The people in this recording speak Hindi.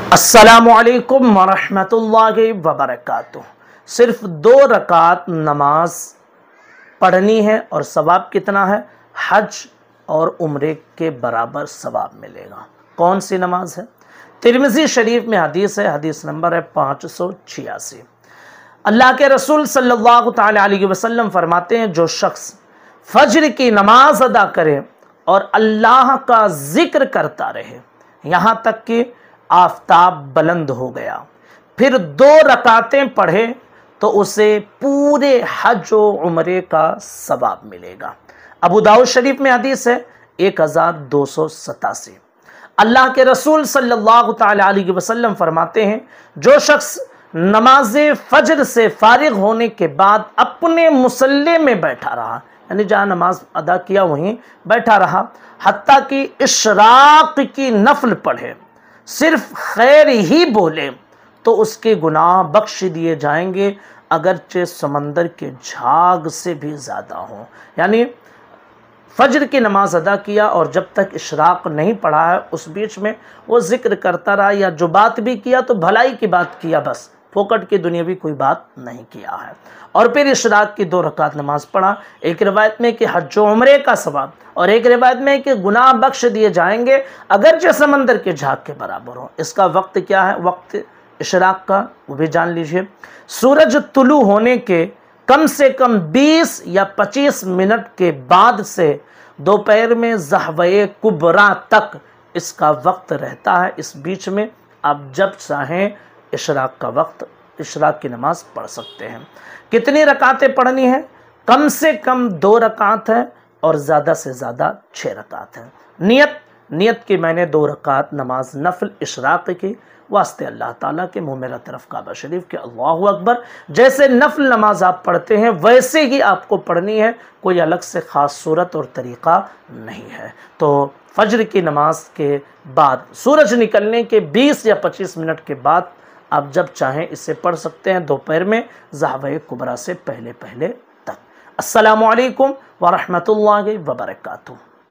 अस्सलामुअलैकुम वरहमतुल्लाहि वबरकातुह। सिर्फ 2 रकात नमाज पढ़नी है और सवाब कितना है? हज और उम्रे के बराबर सवाब मिलेगा। कौन सी नमाज है? तिरमिज़ी शरीफ में हदीस है, हदीस नंबर है 586। अल्लाह के रसूल सल्लल्लाहु तआला अलैहि वसल्लम फरमाते हैं, जो शख्स फज्र की नमाज अदा करे और अल्लाह का जिक्र करता रहे यहाँ तक कि आफताब बुलंद हो गया, फिर 2 रकातें पढ़े तो उसे पूरे हज और उम्रे का सवाब मिलेगा। अबू दाऊद शरीफ में हदीस है 1287। अल्लाह के रसूल सल्लल्लाहु तआला अलैहि वसल्लम फरमाते हैं, जो शख्स नमाज फजर से फारिग होने के बाद अपने मुसल्ले में बैठा रहा, यानी जहाँ नमाज अदा किया वहीं बैठा रहा, हत्ता कि इशराक की नफल पढ़े, सिर्फ खैर ही बोले तो उसके गुनाह बख्श दिए जाएंगे, अगरचे समंदर के झाग से भी ज़्यादा हों। यानी फजर की नमाज अदा किया और जब तक इशराक नहीं पढ़ा है उस बीच में वो जिक्र करता रहा या जो बात भी किया तो भलाई की बात किया, बस फोकट की दुनियावी कोई बात नहीं किया है, और फिर इशराक की 2 रकात नमाज पढ़ा। एक रिवायत में कि हज उम्रे का सवाब और एक रिवायत में कि गुनाह बख्श दिए जाएंगे अगरचे समंदर के झाग के बराबर हो। इसका वक्त क्या है? वक्त इशराक का वो भी जान लीजिए। सूरज तुलू होने के कम से कम 20 या 25 मिनट के बाद से दोपहर में ज़हवे कुबरा तक इसका वक्त रहता है। इस बीच में आप जब चाहें इशराक का वक्त, इशराक की नमाज पढ़ सकते हैं। कितनी रकातें पढ़नी है? कम से कम 2 रकात है और ज़्यादा से ज़्यादा 6 रकात है। नियत की मैंने 2 रकात नमाज नफल इशराक की वास्ते अल्लाह ताला के, मुँह मेरा तरफ काबा शरीफ के, अल्लाहु अकबर। जैसे नफल नमाज आप पढ़ते हैं वैसे ही आपको पढ़नी है, कोई अलग से ख़ास सूरत और तरीक़ा नहीं है। तो फजर की नमाज के बाद सूरज निकलने के 20 या 25 मिनट के बाद आप जब चाहें इसे पढ़ सकते हैं, दोपहर में ज़हवे कुबरा से पहले तक। अस्सलामु अलैकुम वरहमतुल्लाहि वबरकातुहू।